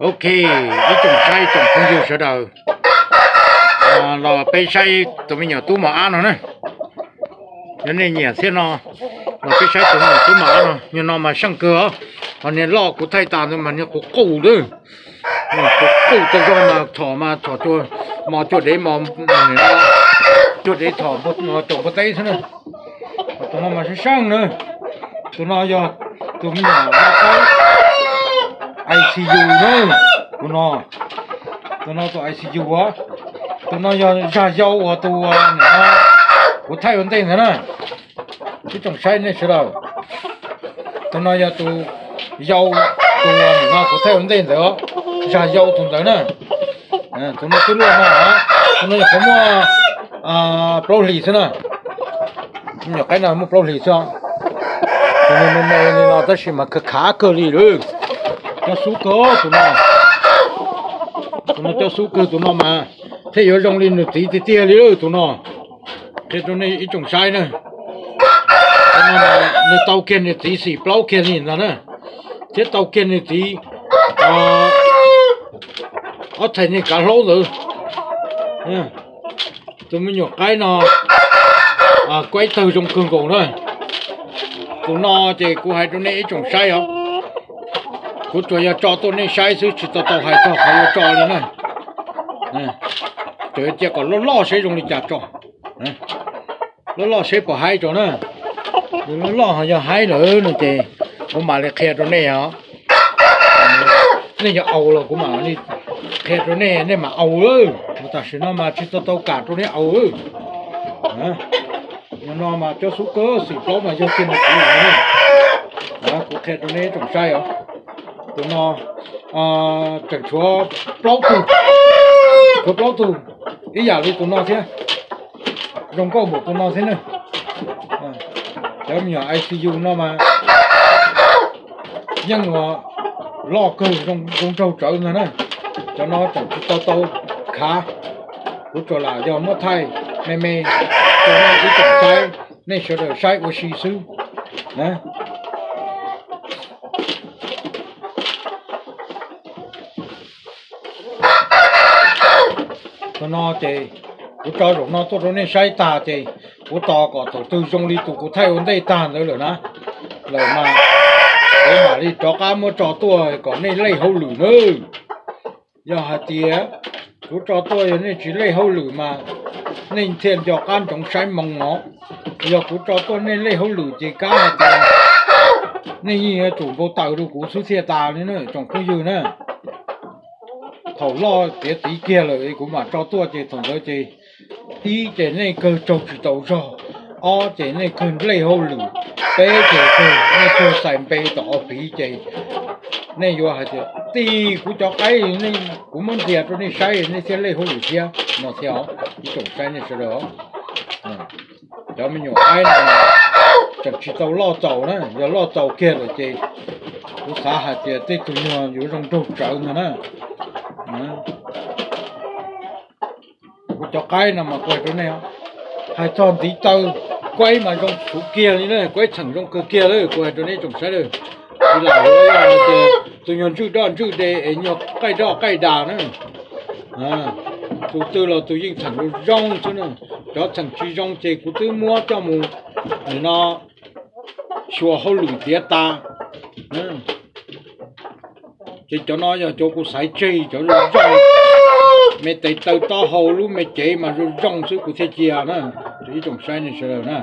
ok ý trồng sai trồng không nhiều sợ đầu là bây sai tụi mình nhỏ tú mà ăn rồi nè nên này nhẹ thế nó là bây sai tụi mình tú mà ăn rồi nhưng nó mà sang cửa mà nên lo của thay tàn rồi mà nên có cụ nữa có cụ cho mà thỏ cho để mà cho để thỏ một trồng cái tay thế này tụi nó mà sẽ sang nữa tụi nó giờ tụi mình nhỏ nó ICU nữa tụi nó tụi ICU á tụi nó giờ ra dâu à tụi nó của thay vấn đề nữa nè chứ chẳng sai này sao đâu tụi nó giờ tụi dâu tụi nó của thay vấn đề nữa ra dâu tụi nó nè tụi nó cứ luôn nè tụi nó có mua pro lì thế nè nhiều cái nào mua pro lì sao tụi nó tới khi mà khá cơ lì rồi cho số cơ tụi nó cho số cơ tụi nó mà thế giờ rong lên được tí tia đi tụi nó thế tụi này ít trồng sai nữa tụi nó mà tàu kiên thì tí xì plau kiên gì nữa thế tàu kiên thì tí ở thành này cả lỗ rồi tụi mình nhổ cái nó quay từ trong cường cổ thôi tụi nó thì cũng hay tụi này ít trồng sai không cô cho ya cho tôi nên sai chứ chỉ tao hay cho lên này nè trời chỉ có lo sẽ dùng đi chặt cho lo sẽ bỏ hai cho nữa lo hay cho hai nữa thì cũng mà lại khe cho này hả này giờ ầu là cũng mà đi khe cho này mà ầu ơi người ta sẽ nó mà chỉ tao cả cho này ầu ơi nó mà cho số cơ xịt đó mà cho tiền được này đó cũng khe cho này trồng sai hả tụi nó chẳng chúa plau tù ý giả đi tụi nó thế rong câu một tụi nó thế này cháu mình ở ICU nó mà nhưng mà lo cơ trong trâu trở nữa nè cho nó chẳng tao khá cũng cho là do mất thay mê cho nó chỉ chẳng sai nên sợ đời sai của sĩ sư nè tụi nó thì cũng cho rồi nó tụi nó sai ta thì cũng to có tổ tư dùng đi tụi cũng thay vấn đề tàn nữa nè rồi mà để mà đi cho cá mua cho tôi còn nên lấy hậu lử nữa giờ hạt tía cũng cho tôi nên chỉ lấy hậu lử mà nên tiền cho can trong sai mong nó giờ cũng cho tôi nên lấy hậu lử chỉ cá hạt tía nên như chủ vô tạo được cũng xuất hiện ta nữa trong khu vực nữa thầu lo để tí kia rồi cũng mà cho tôi chỉ thằng đó chỉ tí chỉ này cơ trâu chỉ tàu rồi chỉ này cần lấy hậu lử bé chỉ cơ này cơ xài bé tỏ phí chỉ này vô hả chứ tí cũng cho cái này cũng muốn thiệt rồi này sai này sẽ lấy hậu lử kia nó theo cái trồng sai này sẽ đó cho mình nhổ ai này chẳng chỉ tàu lo tàu nữa giờ lo tàu kia rồi chỉ cũng xả hạt chứ tí tụi nhỏ vô trong trâu trở nữa nè cho cái nào mà quay chỗ này hai tròn tí tàu quay mà trong chỗ kia này quay thẳng trong cửa kia đấy quay chỗ này trồng sai được đi lại đấy tôi nhận chữ đòn chữ để nhọc cây đỏ cây đà nữa tôi tư là tôi dùng thẳng rong chứ nữa cho thằng chi rong thì cũng tư mua cho mù nó xua hậu lửng tía ta chỉ cho nó giờ cho cô sải chi cho nó rong mẹ tay tàu to hầu luôn mẹ chế mà rồi rong sức của thế chia nè chỉ trồng sai này sợ nè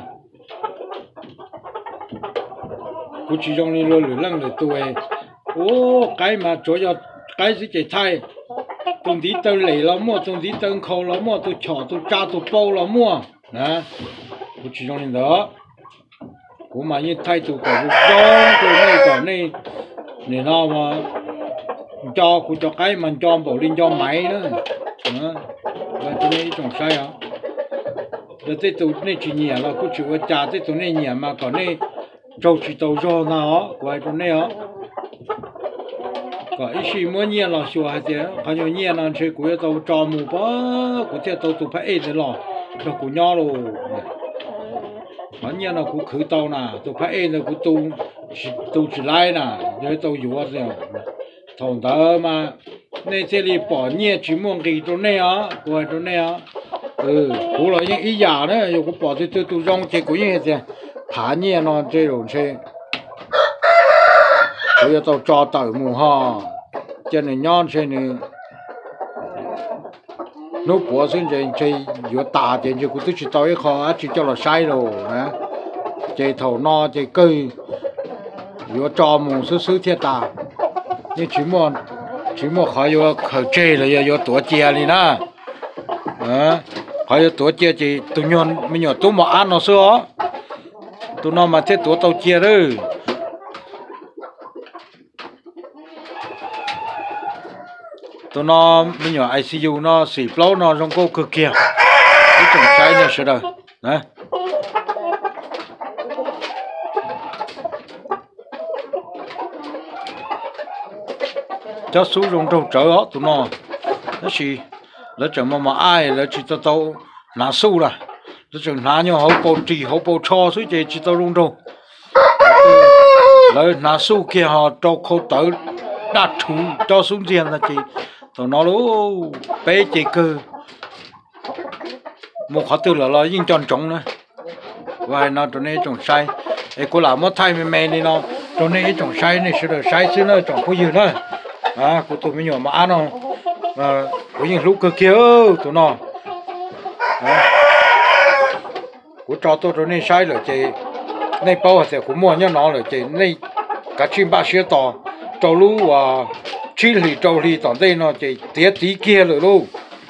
cô chỉ rong lên rồi lăng để tôi cái mà chỗ giờ cái gì chạy thay tôi đi tàu lẻ lắm mua tôi đi tàu khâu lắm mua tôi chọn tôi cha tôi bao lắm mua nè cô chỉ rong lên đó cô mà như thay tôi còn rong này để nó mà cho cô cho cái mình cho bộ lên cho máy nữa và tôi này trồng sai hả rồi tới tụi này chỉ nhẹ là cô chỉ có trả tới tụi này nhẹ mà còn này trâu chỉ tàu rò nào quay tụi này hả có ít gì muốn nhẹ là sửa hay thế còn nhiều nhẹ là chơi của tàu trò mù bá của thế tàu tụi phải ế thế lò cho của nhau rồi còn nhẹ là của khử tàu nè tụi phải ế là của tụi chỉ lái nè rồi tàu dùa rồi thằng thơ mà nên sẽ đi bỏ nhẹ chỉ muốn cái chỗ này á của chỗ này á cú là những ý giả đó rồi cũng bỏ từ từ rong chơi cũng như thế thả nhẹ nó chơi rồi chơi bây giờ tao cho tao mù ha cho nên nhon chơi này nó bỏ xuống chơi vừa tà chơi cũng tôi chỉ tao cái kho chỉ cho là sai rồi nè chơi thầu no chơi cây vừa cho mù sứ thiệt tà nhưng chỉ một khỏi vừa khởi chơi là vừa tổ chia đi nè khỏi tổ chia chỉ tụi nhon mình nhỏ tụi mà ăn nó xưa tụi nó mà thế tổ tàu chia đó tụi nó mình nhỏ ICU nó xỉ plau nó trong cô cực kia cái trồng trái này sẽ đời nè cho số rong trâu trở đó tụi nó chỉ là chẳng mà ai là chỉ tao nã su là nó chẳng nã nhau hậu bầu trì hậu bầu cho suy chỉ tao rong trâu là nã su kia họ trâu khâu tới đặt thủ cho xuống riêng là chỉ tụi nó lú bé chỉ cơ một khó từ là nhưng tròn trống nữa và nó tụi này trồng sai để cô làm mất thay mẹ đi nó tụi này trồng sai này sẽ được sai xứ nó trồng có gì nữa cô tụi mình nhỏ mà ăn nó có những lúc cơ kia tụi nó cô cho tôi tụi này sai rồi chị này bao giờ cũng mua nhau nó rồi chị này cả chim ba xía to trâu lú và chi lì trâu lì tận đây nó chị tiết tí kia rồi luôn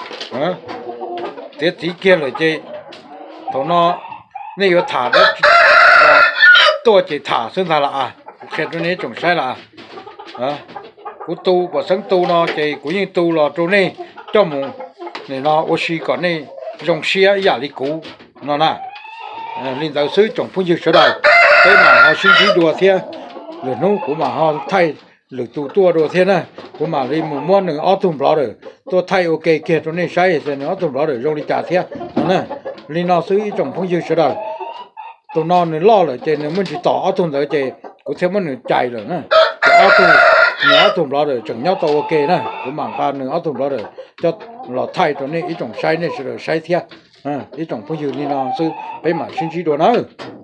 tiết tí kia rồi chị tụi nó này có thả đất tôi chỉ thả xuống thả là khi tụi này trồng sai là của tu và sáng tu nó thì cũng như tu là chỗ này cho mù này nó oxy còn này dòng xe giả lý cũ nó nè liên đạo sứ trồng phương dược sửa đời thế mà họ suy nghĩ đùa thế rồi nó của mà họ thay lửa tu tua đùa thế nè của mà đi một món nữa autumn brother tôi thay ok kia chỗ này sai thì nó autumn brother dùng đi trả thế nè liên đạo sứ trồng phương dược sửa đời tụi nó lo rồi trên nó muốn chỉ tỏ autumn rồi trên của thêm muốn chạy rồi nè autumn nữa thùng lọ rồi chẳng nhau tàu ok nè cũng mảng ba nữa thùng lọ rồi cho lọ thay cho nên ít trồng sai này sẽ được sai thiệt ít trồng phong dư nên nó sư bây mà xin chỉ đồ nữa